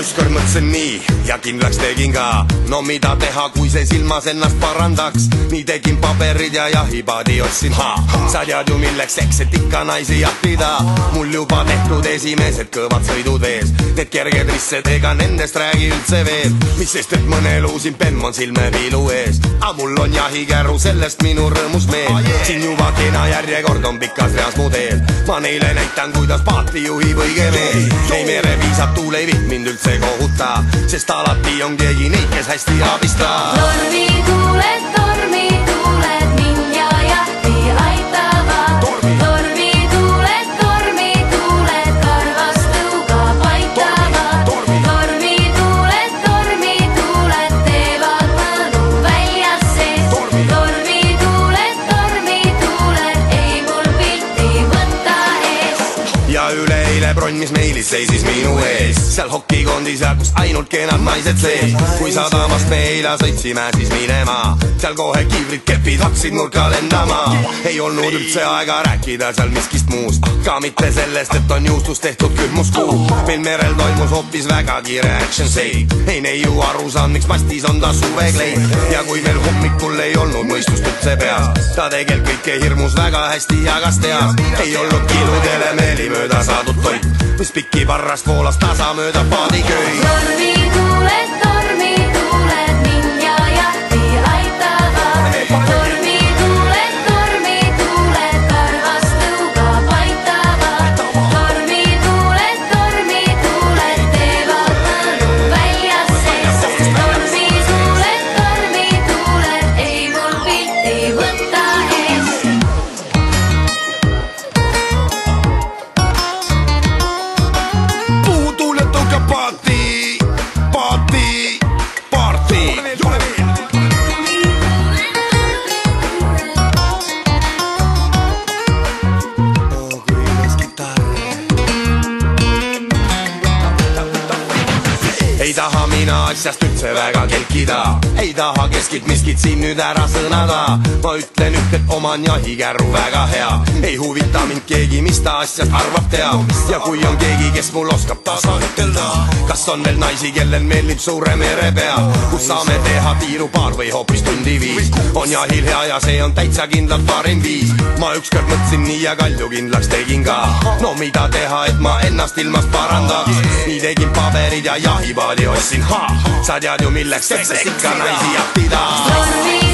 ükskord mõtlesin nii ja kindlaks tegin ka, no mida teha, kui see silmas ennast parandaks. nii tegin paberid ja jahipaadi ostsin. Sa tead ju milleks, eks et ikka naisi jahtida. mul juba tehtud esimesed kõvad sõidud vees, need kerged rissed, ega nendest räägi üldse veel. mis sest, et mõnel uusin pemm on silmepiilu ees, aga mul on jahikärru, sellest minu rõõmus meel. siin juba kena järjekord on pikas reas mu teel, ma neile näitan, kuidas paati juhib õige mees. ei mereviisad, tuul ei viht mind üldse kohuta, sest alati on keegi neid, kes hästi abistab. tormituuled mind ja jahti aitavad. tormituuled karvastuga paitavad. tormituuled teevad mõnu väljas sees. tormituuled ei mul pilti võtta ees. ja üleeile bronn, mis meilis seisis minu ees, seal hokikondis ja kus ainult kenad naised sees. kui sadamast me eile sõitsime siis minema, seal kohe kiivrid, kepid hakkasid nurka lendama. ei olnud üldse aega rääkida seal miskist muust, ka mitte sellest, et on juustust tehtud külmuskuu. meil merel toimus hoopis väga kiire action seik, ei neiu aru saanud, miks mastis on ta suvekleid. ja kui meil hommikul ei olnud mõistust üldse peas, ta tegelikult kõike hirmus väga hästi jagas teas. ei olnud kiludele meeli mööda saadud toit, mis pikki parrast voolas tasa mööda paadiköi. tormituuled mind ja jahti aitavad. tormituuled karvastuga paitavad. tormituuled teevad mõnu väljas sees. tormituuled ei mul pilti võtta ees. puutuulet tõukab paati, paati, paarti. ei taha mina asjast üldse väga kelkida, ei taha keskilt miskit siin nüüd ära sõnada. ma ütlen üht, et oman jahikärru väga hea, ei huvita mind keegi, mis ta asjast arvab teab. ja kui on keegi, kes mul oskab tasa ütelda, kas on veel naisi, kellel meeldib suure mere pea, kus saame teha tiirupaar või hoopis tundi viis, on jahil hea ja see on täitsa kindlalt parim viis. ma ükskord mõtlesin nii ja kalju kindlaks tegin ka, no mida teha, et ma ennast ilmast parandaks. nii tegin paberid ja jahipaadi ostsin. sa tead ju milleks, sest ikka naisi jahtida.